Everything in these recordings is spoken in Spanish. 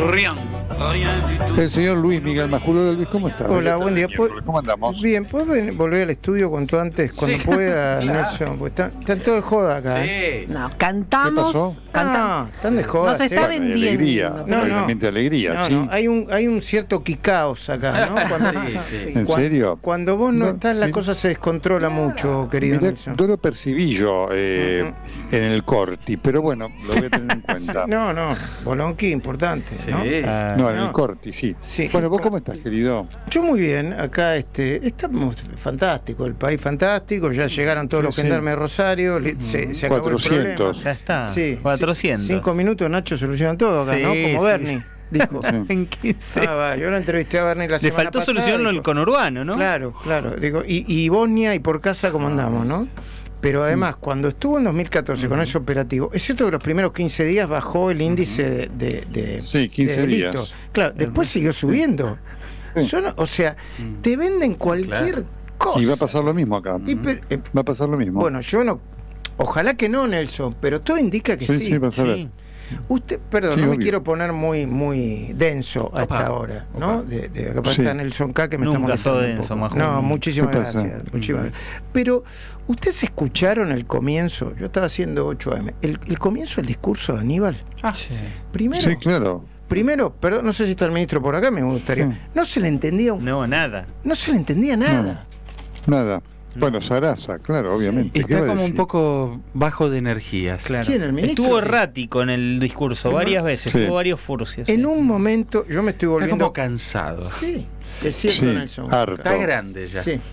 Rian. El señor Luis Miguel Majuro. Luis, ¿cómo está? Hola, buen día. ¿Cómo andamos? Bien, ¿puedes volver al estudio cuanto antes, cuando pueda, Nelson? Porque están todos de joda acá. Sí. No, cantamos. ¿Qué pasó? No, están de joda. No se está ¿sí? vendiendo. Alegría, No, realmente alegría, No, ¿sí? no, hay un cierto quicaos acá, ¿no? Cuando, Sí. ¿En serio? Cuando vos no estás, la mira, cosa se descontrola mucho, querido Mirá, Nelson. yo lo percibí yo en el Corti, pero bueno, lo voy a tener en cuenta. No, Bolonqui, importante, ¿no? Sí. No, en no. el Corti, sí. Sí. Bueno, ¿vos cómo estás, querido? Yo muy bien, acá estamos fantástico, el país fantástico, ya llegaron todos los Sí. gendarmes de Rosario, se acabó 400. el problema. Ya está. Sí, 400. 5 minutos, Nacho solucionan todo acá, Sí, ¿no? Como sí, Bernie, sí. dijo. En 15. Yo lo entrevisté a Bernie la Le semana faltó pasada. solucionarlo el dijo, conurbano, ¿no? Claro, digo, y Bosnia y por casa cómo andamos, ¿no? Pero además, cuando estuvo en 2014 con ese operativo, es cierto que los primeros 15 días bajó el índice de Sí, 15 de delitos. días. Claro, después siguió subiendo. Sí. O sea, te venden cualquier cosa. Y va a pasar lo mismo acá. Va a pasar lo mismo. Bueno, yo no. Ojalá que no, Nelson, pero todo indica que sí. Sí, vas a ver. Sí. Usted, perdón, Sí, no me obvio. quiero poner muy denso a esta hora, ¿no? Opa. De capaz Sí. está Nelson K que me Nunca está molestando sos un denso, poco. Majo. No, muchísimas ¿Qué pasa? gracias. Muchísimas gracias. Pero, ¿ustedes escucharon el comienzo? Yo estaba haciendo 8M. El comienzo del discurso de Aníbal. Sí. Primero, Sí, claro. perdón, no sé si está el ministro por acá, me gustaría. Sí. No se le entendía, No, nada. no se le entendía nada. Nada. Bueno, Sarasa, claro, obviamente. ¿Qué Está va a como un decir? poco bajo de energías. Claro. ¿Quién, el ministro? Estuvo Sí. errático en el discurso varias veces, Sí. tuvo varios furcios. En sí. un momento, yo me estoy Está volviendo. como cansado. Sí, es cierto, Sí, Nelson. harto. Está grande ya. Sí.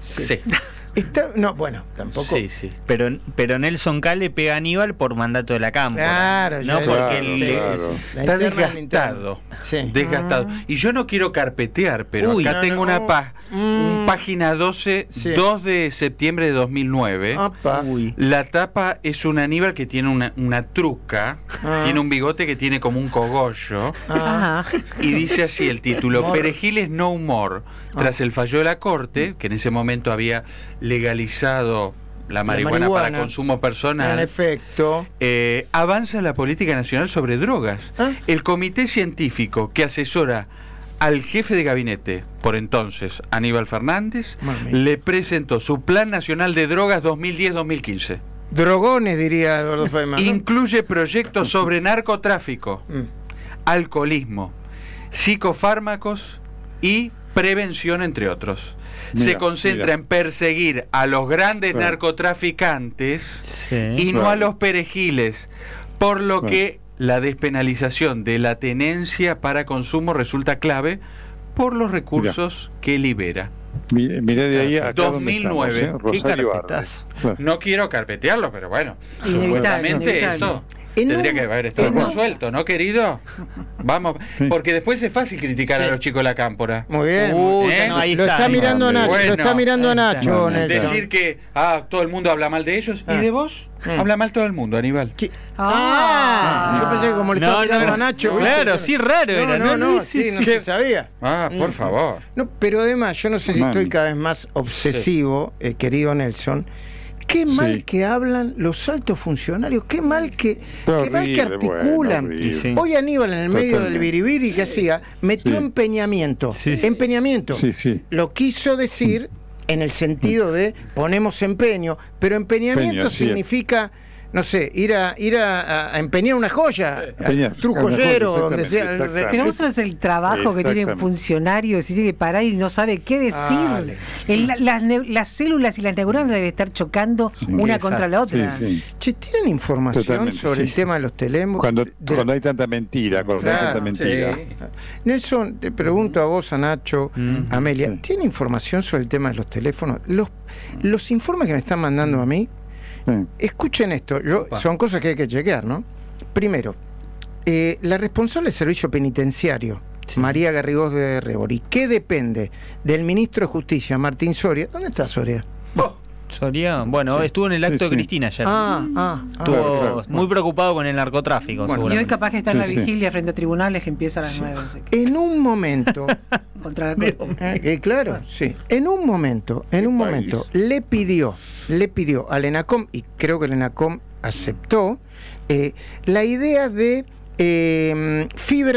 No, bueno, tampoco. Sí. Pero Nelson K le pega a Aníbal por mandato de la Cámpora. Claro, no ya- porque Claro, él claro. La Está interna del desgastado. interno. Sí. Desgastado. Y yo no quiero carpetear, pero Uy, acá no, tengo no. una página 12, Sí. 2 de septiembre de 2009. Apa. Uy. La tapa es un Aníbal que tiene una truca, Ah. tiene un bigote que tiene como un cogollo, Ah, Ajá. y dice así el título: Humor. Perejiles no humor. Tras el fallo de la Corte, que en ese momento había legalizado la marihuana para consumo en personal, efecto. avanza la política nacional sobre drogas. Ah. El comité científico que asesora al jefe de gabinete, por entonces Aníbal Fernández, Mami. le presentó su Plan Nacional de Drogas 2010-2015. Drogones, diría Eduardo Feynman. ¿no? Incluye proyectos sobre narcotráfico, Mm. alcoholismo, psicofármacos y prevención, entre otros. Mira, Se concentra mira. en perseguir a los grandes Claro. narcotraficantes Sí. y no Claro. a los perejiles, por lo Claro. que la despenalización de la tenencia para consumo resulta clave por los recursos que libera. Mirá de ahí acá 2009. donde estamos, Qué Rosario carpetazo. Barres. Claro. No quiero carpetearlo, pero bueno, Inevitable, seguramente inevitable. esto En tendría un- que haber estado en un- resuelto, ¿no, querido? Vamos, Sí. porque después es fácil criticar Sí. a los chicos de la cámpora. Muy bien. ¿Eh? No, ahí Lo está ahí mirando Nacho, Bueno, lo está mirando ahí está. Nacho, Bueno, Nelson. Decir que todo el mundo habla mal de ellos, Ah. ¿y de vos? Mm. Habla mal todo el mundo, Aníbal. Yo pensé que como le estaba mirando a Nacho. Claro, ¿viste? sí, raro No, era. no, sí, no se sabía. Por favor. No, pero además, yo no sé si Mami. estoy cada vez más obsesivo, querido Nelson. Qué mal Sí. que hablan los altos funcionarios, qué mal que Horrible, articulan. bueno, horrible. Sí. Hoy Aníbal, en el medio del Totalmente. biribiri que hacía, metió Sí. empeñamiento. Sí, sí. Empeñamiento. Sí, sí. Lo quiso decir en el sentido de ponemos empeño, pero empeñamiento Empeño, sí. significa, no sé, ir a empeñar una joya, Empeñar, trucollero, una joya, donde sea. exactamente, Pero no sabes el trabajo que tiene un Exactamente. funcionario, si tiene que parar y no sabe qué decir. Dale. Las células y las neuronas deben estar chocando una Qué contra la otra. Sí, sí. Che, ¿tienen información Totalmente, sobre sí. el tema de los teléfonos? Cuando hay tanta mentira, cuando hay Claro, tanta mentira. Sí. Nelson, te pregunto a vos, a Nacho, a Amelia, Sí. ¿tiene información sobre el tema de los teléfonos? Los informes que me están mandando a mí, Sí. escuchen esto, son cosas que hay que chequear, ¿no? Primero, la responsable del servicio penitenciario, María Garrigós de Rebori, ¿qué depende del ministro de Justicia, Martín Soria? ¿Dónde está Soria? Soria, bueno, estuvo en el acto Sí, de sí. Cristina ayer. Claro, Estuvo claro. muy preocupado con el narcotráfico, Bueno, Y hoy seguramente. capaz que está en la Sí, sí. vigilia frente a tribunales que empieza a las 9. así que- En un momento, Contra la corte. claro, sí. En un momento, le pidió al ENACOM, y creo que el ENACOM aceptó, la idea de fibra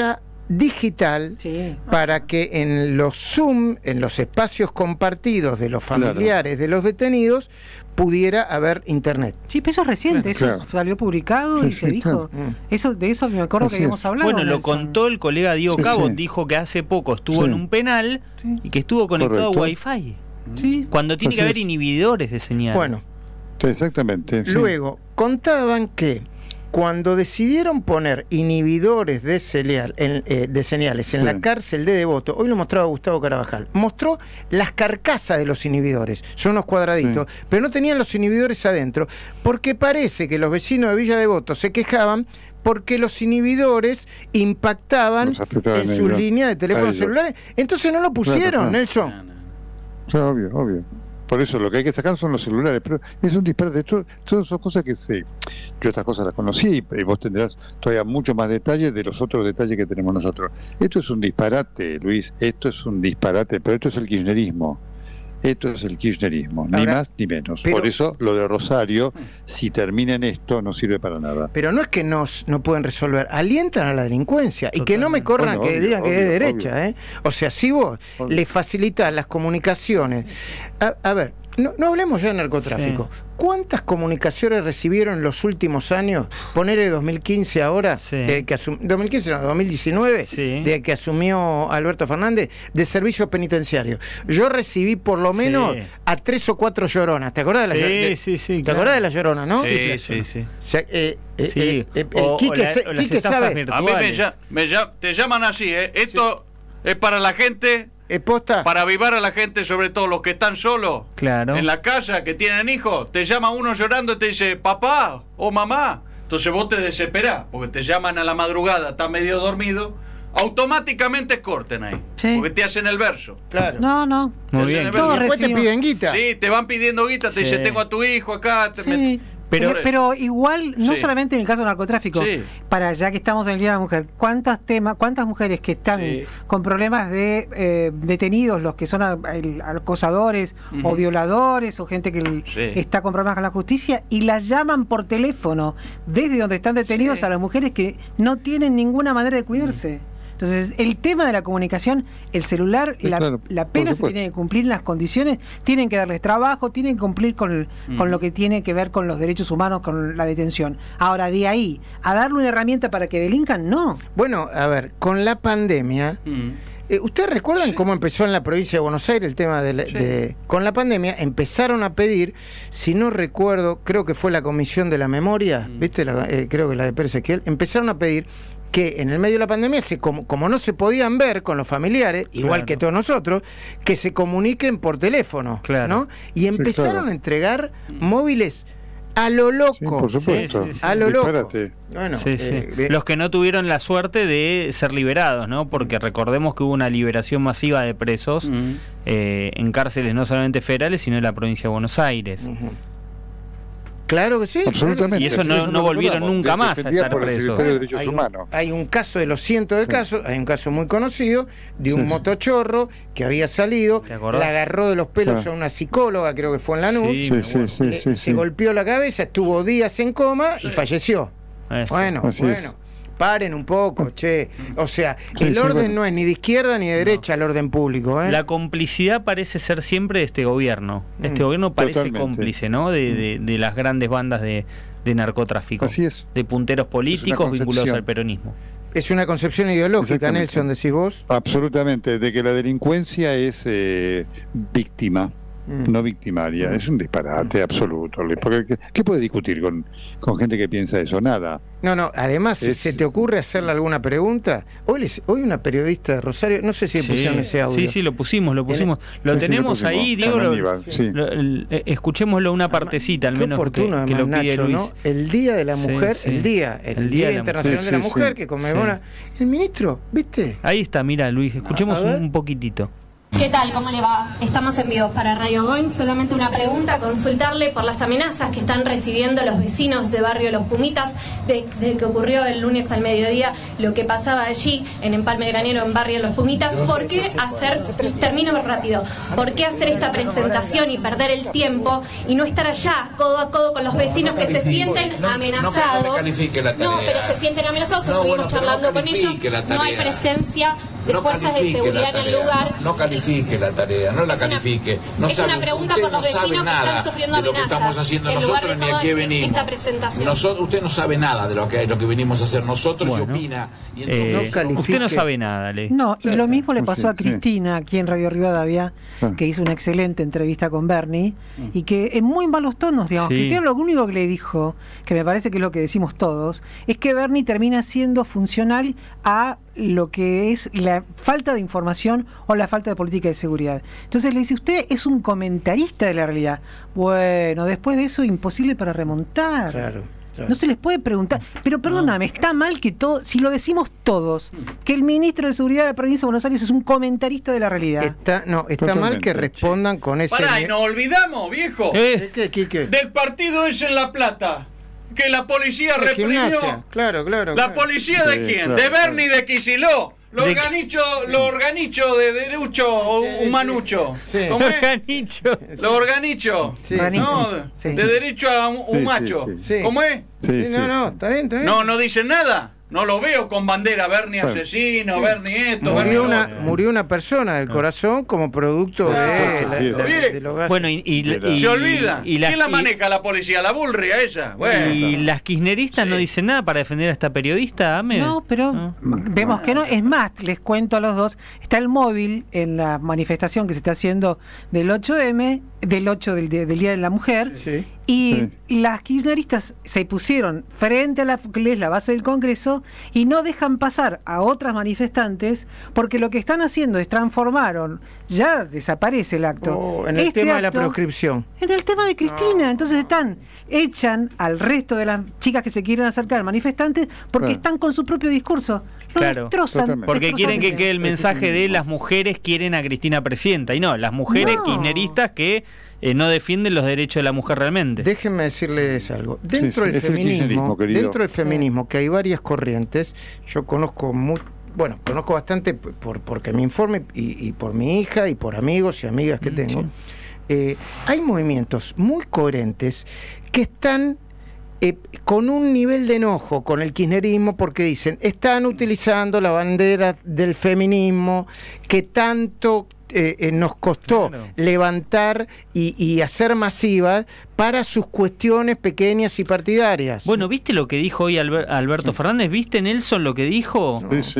digital para que en los Zoom, en los espacios compartidos de los familiares de los detenidos, pudiera haber internet. Sí, pero eso es reciente, eso salió publicado y se dijo. Eso, de eso me acuerdo que habíamos hablado. Bueno, lo contó el colega Diego Cabo, dijo que hace poco estuvo en un penal y que estuvo conectado a Wi-Fi. Cuando tiene que haber inhibidores de señal. Bueno, exactamente. Luego, contaban que cuando decidieron poner inhibidores de señales en la cárcel de Devoto, hoy lo mostraba Gustavo Carabajal, mostró las carcasas de los inhibidores, son unos cuadraditos, pero no tenían los inhibidores adentro, porque parece que los vecinos de Villa Devoto se quejaban porque los inhibidores impactaban en sus líneas de teléfonos celulares, entonces no lo pusieron, Nelson. Obvio. Por eso lo que hay que sacar son los celulares, pero es un disparate. Todas son cosas que yo estas cosas las conocí y vos tendrás todavía mucho más detalles de los otros detalles que tenemos nosotros. Esto es un disparate, Luis, esto es un disparate, pero esto es el kirchnerismo. Ni más ni menos. Por eso lo de Rosario, si termina en esto, no sirve para nada. Pero no es que no pueden resolver, alientan a la delincuencia. Y que no me corran que digan que es de derecha. O sea, si vos le facilitas las comunicaciones. A ver, no hablemos ya de narcotráfico. ¿Cuántas comunicaciones recibieron en los últimos años? Ponerle 2015 ahora, 2015 no, 2019, de que asumió Alberto Fernández, de servicios penitenciarios. Yo recibí por lo menos a 3 o 4 lloronas. ¿Te acordás de la llorona? ¿Te acordás de la llorona, no? Quique sabe. A mí te llaman así, Esto es para la gente. Para avivar a la gente, sobre todo los que están solos en la casa, que tienen hijos. Te llama uno llorando y te dice papá o mamá. Entonces vos te desesperás porque te llaman a la madrugada, estás medio dormido, automáticamente corten ahí, porque te hacen el verso. No. Muy bien. Y después te piden guita. Sí, te van pidiendo guita, te dicen tengo a tu hijo acá. Pero igual, no solamente en el caso del narcotráfico, para ya que estamos en el Día de la Mujer, ¿cuántas mujeres que están con problemas de detenidos, los que son acosadores o violadores o gente que está con problemas con la justicia, y las llaman por teléfono desde donde están detenidos a las mujeres que no tienen ninguna manera de cuidarse? Entonces, el tema de la comunicación, el celular, la pena se tiene que cumplir en las condiciones, tienen que darles trabajo, tienen que cumplir con lo que tiene que ver con los derechos humanos, con la detención. Ahora, de ahí, a darle una herramienta para que delincan, no. Bueno, a ver, con la pandemia... ¿Ustedes recuerdan cómo empezó en la provincia de Buenos Aires el tema con la pandemia? Empezaron a pedir, si no recuerdo, creo que fue la Comisión de la Memoria, ¿viste? Creo que la de Pérez Ezequiel, empezaron a pedir que en el medio de la pandemia, como no se podían ver con los familiares, igual que todos nosotros, que se comuniquen por teléfono, ¿no? Y empezaron a entregar móviles a lo loco. Por supuesto. A lo loco. Bueno, los que no tuvieron la suerte de ser liberados, ¿no? Porque recordemos que hubo una liberación masiva de presos en cárceles no solamente federales, sino en la provincia de Buenos Aires. Claro que sí. Absolutamente. Y eso no volvieron nunca más a estar presos. Hay un caso de los cientos de casos, hay un caso muy conocido de un motochorro que había salido, la agarró de los pelos a una psicóloga, creo que fue en Lanús, se golpeó la cabeza, estuvo días en coma y falleció. Bueno, paren un poco, che. O sea, el orden no es ni de izquierda ni de derecha, el orden público. La complicidad parece ser siempre de este gobierno. Este gobierno parece cómplice, ¿no? De las grandes bandas de narcotráfico. Así es. De punteros políticos vinculados al peronismo. Es una concepción ideológica, Nelson, decís vos. Absolutamente, de que la delincuencia es víctima. No victimaria, es un disparate absoluto. Porque, ¿qué puede discutir con gente que piensa eso? Nada. No, además, ¿se te ocurre hacerle alguna pregunta? Hoy una periodista de Rosario, no sé si pusieron ese audio. Sí, lo pusimos. Lo tenemos ahí, Diego. Escuchémoslo una partecita, al menos oportuno, que lo pide Nacho, Luis. ¿no? El Día de la Mujer, el Día Internacional de la Mujer, que conmemora el ministro, ¿viste? Ahí está, mira, Luis, escuchemos un poquitito. ¿Qué tal? ¿Cómo le va? Estamos en vivo para Radio Boing. Solamente una pregunta, consultarle por las amenazas que están recibiendo los vecinos de barrio Los Pumitas desde que ocurrió el lunes al mediodía lo que pasaba allí en Empalme Granero, en barrio Los Pumitas. ¿Por qué hacer, termino rápido, por qué hacer esta presentación y perder el tiempo y no estar allá, codo a codo con los vecinos que se sienten amenazados? No, pero se sienten amenazados, estuvimos charlando con ellos, no hay presencia de fuerzas de seguridad en el lugar. No califique la tarea, no la califique. No es una pregunta por los vecinos que están sufriendo amenazas. De lo que estamos haciendo nosotros ni a qué venimos. Esta presentación. Usted no sabe nada de lo que venimos a hacer nosotros, y opina. Y entonces, usted no sabe nada, Ley. No, y lo mismo le pasó a Cristina aquí en Radio Rivadavia, que hizo una excelente entrevista con Bernie y que en muy malos tonos, digamos. Cristina lo único que le dijo, que me parece que es lo que decimos todos, es que Bernie termina siendo funcional a lo que es la falta de información o la falta de política de seguridad. Entonces le dice, usted es un comentarista de la realidad. Bueno, después de eso imposible para remontar. Claro. No se les puede preguntar, pero perdóname, está mal que todo, si lo decimos todos, que el ministro de Seguridad de la provincia de Buenos Aires es un comentarista de la realidad. Está mal que respondan con ese... Pará, y nos olvidamos, viejo, ¿Qué? del partido ese en La Plata, que la policía reprimió. Claro. ¿La policía de quién? De Bernie y de Kicillof. Los organichos de derecho o humanucho. ¿Cómo es? Los organichos. No, de derecho a un macho. ¿Cómo es? No, está bien. No dicen nada. No lo veo con bandera, Bernie asesino, Bernie esto, murió una persona del corazón como producto de los gases. Bueno, se olvida. ¿Quién la maneja la policía? La Bullrich, ella. Bueno. Y las kirchneristas no dicen nada para defender a esta periodista, Ame. No, pero vemos que no. Es más, les cuento a los dos, está el móvil en la manifestación que se está haciendo del 8M, del 8 del Día de la Mujer, y las kirchneristas se pusieron frente a la base del Congreso y no dejan pasar a otras manifestantes porque lo que están haciendo es transformaron, ya desaparece el acto. En el tema de la proscripción. En el tema de Cristina, entonces echan al resto de las chicas que se quieren acercar al manifestantes porque están con su propio discurso. Destrozan. Porque quieren que quede el mensaje de las mujeres quieren a Cristina presidenta. Y no, las mujeres kirchneristas que no defienden los derechos de la mujer realmente. Déjenme decirles algo. Dentro del feminismo, que hay varias corrientes, yo conozco conozco bastante porque me informe y por mi hija y por amigos y amigas que tengo. Hay movimientos muy coherentes que están con un nivel de enojo con el kirchnerismo porque dicen, están utilizando la bandera del feminismo que tanto nos costó levantar y hacer masivas para sus cuestiones pequeñas y partidarias. Bueno, ¿viste lo que dijo hoy Alberto Fernández? ¿Viste, Nelson, lo que dijo?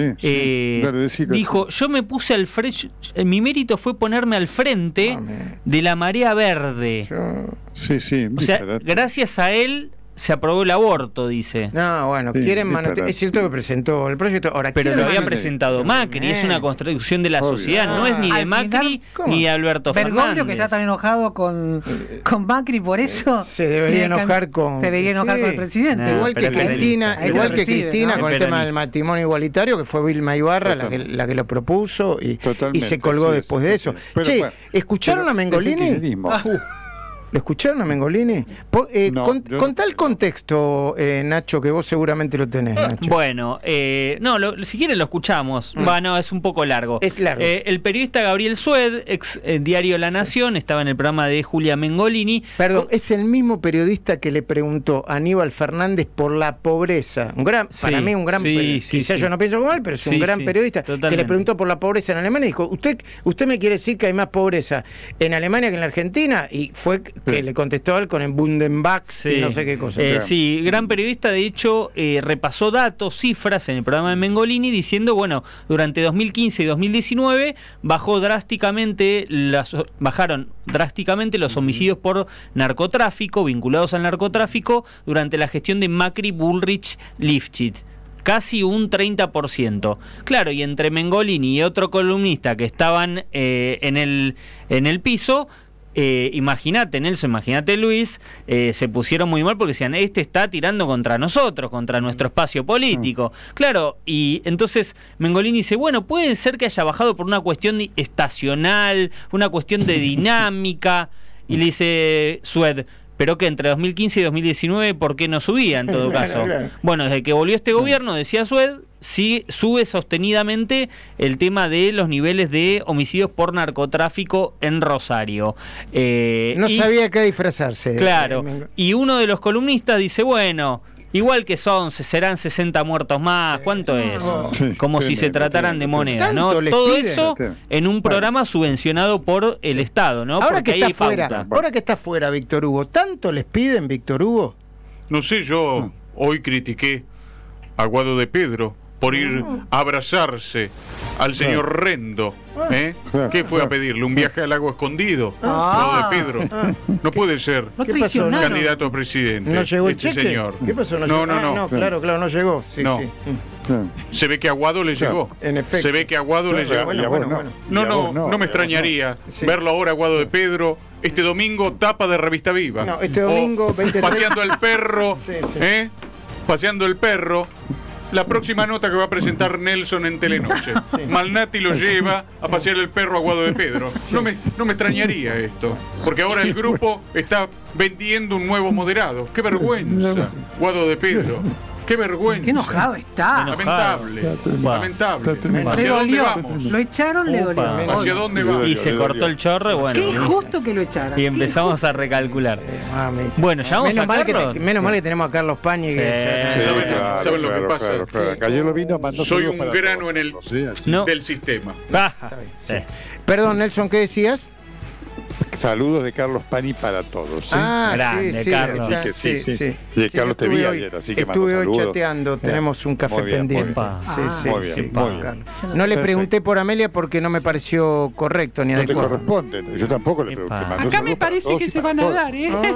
Dijo, yo me puse al frente, mi mérito fue ponerme al frente de la marea verde. O sea, gracias a él se aprobó el aborto, dice. No, bueno, es cierto que presentó el proyecto. Ahora, pero lo había presentado Macri, es una construcción de la sociedad, no es ni de Macri ni de Alberto Fernández. Bergoglio, que está tan enojado con Macri por eso. Se debería enojar con el presidente. Igual que Cristina con el tema del matrimonio igualitario, que fue Vilma Ibarra la que lo propuso y se colgó después de eso. ¿Escucharon a Mengolini? ¿Lo escucharon a Mengolini? Con tal contexto, Nacho, que vos seguramente lo tenés, Nacho. Bueno, si quieren lo escuchamos. Bueno, es un poco largo. Es largo. El periodista Gabriel Sued, ex diario La Nación, estaba en el programa de Julia Mengolini. Perdón, es el mismo periodista que le preguntó a Aníbal Fernández por la pobreza. Para mí un gran periodista. Yo no pienso como él, pero es un gran periodista que le preguntó por la pobreza en Alemania y dijo, ¿usted me quiere decir que hay más pobreza en Alemania que en la Argentina? Y fue que le contestó él con el Bundenbach y no sé qué cosa. Gran periodista, de hecho, repasó datos, cifras en el programa de Mengolini diciendo, bueno, durante 2015 y 2019 bajaron drásticamente los homicidios por narcotráfico, vinculados al narcotráfico, durante la gestión de Macri, Bullrich, Lifshitz. Casi un 30%. Claro, y entre Mengolini y otro columnista que estaban en el piso, imagínate Nelson, imagínate Luis, se pusieron muy mal porque decían, este está tirando contra nosotros, contra nuestro espacio político. Claro, y entonces Mengolini dice, bueno, puede ser que haya bajado por una cuestión estacional, una cuestión de dinámica, y le dice Sued, pero que entre 2015 y 2019, ¿por qué no subía en todo caso? Bueno, desde que volvió este gobierno, decía Sued, sí sube sostenidamente el tema de los niveles de homicidios por narcotráfico en Rosario. No sabía qué disfrazarse. Claro, y uno de los columnistas dice, bueno, igual que serán 60 muertos más, ¿cuánto es? Como si se trataran de moneda, ¿no? Todo eso en un programa subvencionado por el Estado, ¿no? Ahora que está fuera, Víctor Hugo, ¿tanto les piden, Víctor Hugo? No sé, yo hoy critiqué a Guado de Pedro por ir a abrazarse al señor Rendo. ¿Qué fue a pedirle? ¿Un viaje al lago escondido? Guado de Pedro. No puede ser candidato a presidente. ¿No llegó el cheque? Señor. ¿Qué pasó? No. Claro, no llegó. Sí. Se ve que a Guado le llegó. En efecto. Se ve que a Guado le llegó. No me extrañaría verlo ahora a Guado de Pedro. Este domingo, tapa de Revista Viva. No, este domingo, 23. Paseando el perro. Paseando el perro. La próxima nota que va a presentar Nelson en Telenoche. Malnati lo lleva a pasear el perro a Guado de Pedro. No me extrañaría esto, porque ahora el grupo está vendiendo un nuevo moderado. ¡Qué vergüenza! Guado de Pedro. ¡Qué vergüenza! ¡Qué enojado está! Lamentable. ¿Hacia dónde vamos? Lo echaron, le dolió. ¿Hacia dónde vamos? Y se cortó el chorro, bueno. Qué injusto que lo echaran. Y empezamos a recalcular. Bueno, ya vamos a Carlos. Menos mal que tenemos a Carlos Pañi. ¿Saben lo que pasa? Ayer lo vino mandó. Soy un grano en el del sistema. Perdón, Nelson, ¿qué decías? Saludos de Carlos Pani para todos. Grande, Carlos. Carlos te vi ayer, así que estuve hoy chateando, tenemos un café pendiente. Muy bien. No le pregunté por Amelia porque no me pareció correcto ni adecuado. No te corresponde, yo tampoco le pregunté. Acá me parece que se van a dar,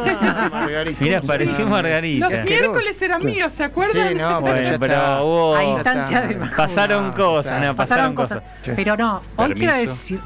Mira, pareció Margarita. Los miércoles eran míos, ¿se acuerdan? Sí, no, pero hubo... A instancia de más. Pasaron cosas. Pero no, hoy quiero decir...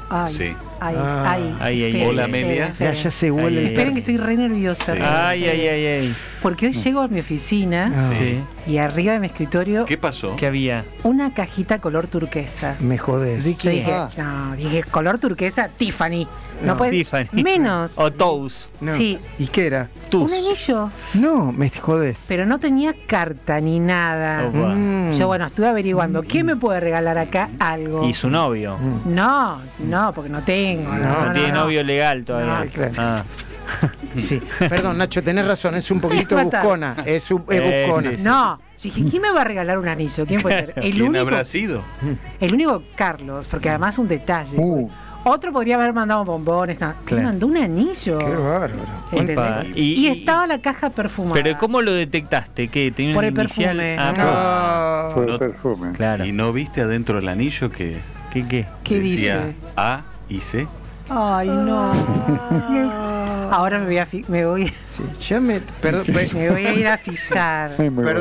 Hola, Amelia. Ya se huele. Esperen que estoy re nerviosa. Ay. Porque hoy llego a mi oficina y arriba de mi escritorio... ¿Qué pasó? ¿Qué había? Una cajita color turquesa. Me jodés. Dije, color turquesa, Tiffany. No puede Tiffany. Menos. O Tous. No. Sí. ¿Y qué era? Un anillo. No, me jodés. Pero no tenía carta ni nada. Yo, bueno, estuve averiguando. ¿Quién me puede regalar acá algo? ¿Y su novio? No, porque no tengo. No tiene novio legal todavía. Claro. Sí, perdón, Nacho, tenés razón, es un poquito buscona. Es buscona. No, dije, ¿quién me va a regalar un anillo? ¿Quién puede ser? ¿Quién habrá sido? El único, Carlos, porque además un detalle. Otro podría haber mandado bombones. Me mandó un anillo. Qué bárbaro. Y estaba la caja perfumada. ¿Pero cómo lo detectaste? ¿Qué? ¿Tenía por un el inicial? perfume. Por el perfume. Claro. ¿Y no viste adentro del anillo que ¿Qué? ¿Qué decía dice? A y C? Ay, no. Ahora me voy a me voy a ir a fijar.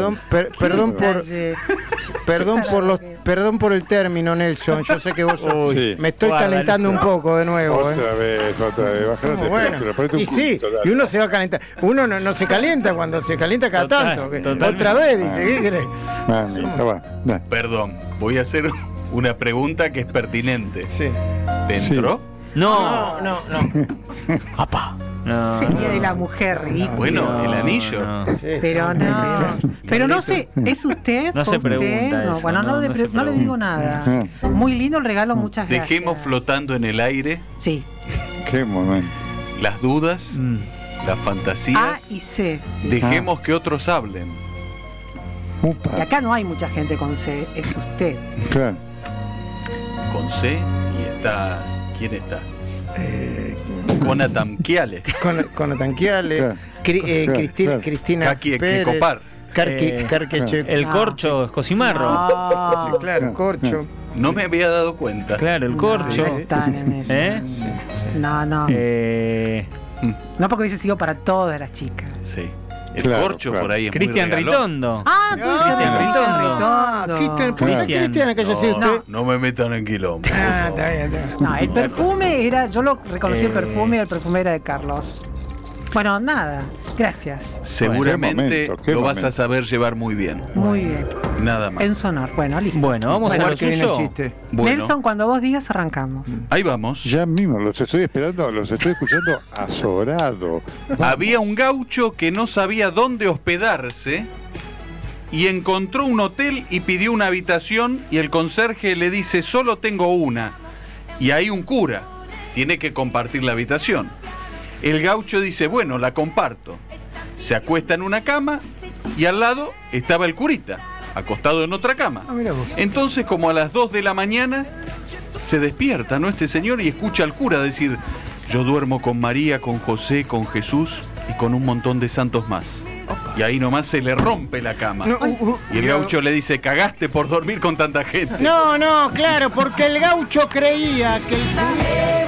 Perdón por el término, Nelson. Yo sé que vos me estoy calentando un poco de nuevo. Otra vez. Bajate y uno se va a calentar. Uno no se calienta cuando se calienta cada tanto. Otra vez, dice, ¿qué querés? Perdón, voy a hacer una pregunta que es pertinente. ¿Te entró? No. Papá. No. Sería de la mujer ridícula. Bueno, el anillo. Pero no. Pero no sé, ¿es usted? No se pregunta eso. Bueno, no le digo nada. Muy lindo el regalo, muchas gracias. Dejemos flotando en el aire. Sí. Qué momento. Las dudas, las fantasías. A y C. Dejemos que otros hablen. Y acá no hay mucha gente con C, es usted. Claro. Con C y está... ¿Quién está? Jonathan Chiale. Jonathan Chiale. Cristina Kaki Escopar. El Corcho Escosimarro. Claro, el Corcho. No me había dado cuenta. Claro, el Corcho. Están en eso. No. No, porque hubiese sido para todas las chicas. Sí. El Corcho por ahí es Cristian muy regalón. Ritondo. Cristian Ritondo. Cristian, ¿puede ser Cristian que haya sido usted? No me metan en quilombo. Está bien. No, el perfume era, yo lo reconocí el perfume era de Carlos. Bueno, nada, gracias. Seguramente lo vas a saber llevar muy bien. Muy bien. Nada más. En Sonar, bueno, listo. Bueno, vamos a ver qué viene el chiste. Nelson, cuando vos digas, arrancamos. Ahí vamos. Ya mismo, los estoy esperando, los estoy escuchando azorado. Había un gaucho que no sabía dónde hospedarse y encontró un hotel y pidió una habitación y el conserje le dice, solo tengo una. Y hay un cura, tiene que compartir la habitación. El gaucho dice, bueno, la comparto. Se acuesta en una cama y al lado estaba el curita, acostado en otra cama. Entonces, como a las 2 de la mañana, se despierta, ¿no?, este señor y escucha al cura decir, yo duermo con María, con José, con Jesús y con un montón de santos más. Y ahí nomás se le rompe la cama. Y el gaucho le dice, cagaste por dormir con tanta gente. No, claro, porque el gaucho creía que el